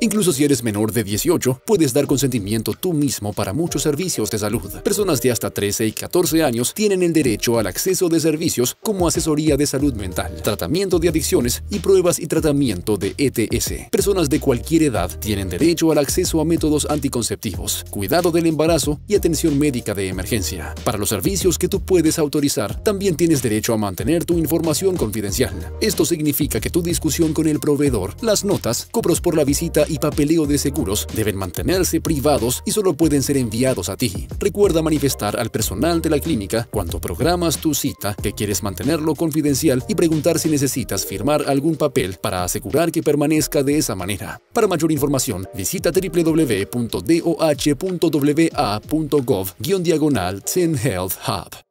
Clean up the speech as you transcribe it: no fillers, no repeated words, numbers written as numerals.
Incluso si eres menor de 18, puedes dar consentimiento tú mismo para muchos servicios de salud. Personas de hasta 13 y 14 años tienen el derecho al acceso de servicios como asesoría de salud mental, tratamiento de adicciones y pruebas y tratamiento de ETS. Personas de cualquier edad tienen derecho al acceso a métodos anticonceptivos, cuidado del embarazo y atención médica de emergencia. Para los servicios que tú puedes autorizar, también tienes derecho a mantener tu información confidencial. Esto significa que tu discusión con el proveedor, las notas, cobros por la visita y papeleo de seguros deben mantenerse privados y solo pueden ser enviados a ti. Recuerda manifestar al personal de la clínica cuando programas tu cita que quieres mantenerlo confidencial y preguntar si necesitas firmar algún papel para asegurar que permanezca de esa manera. Para mayor información, visita www.doh.wa.gov/10Health Hub.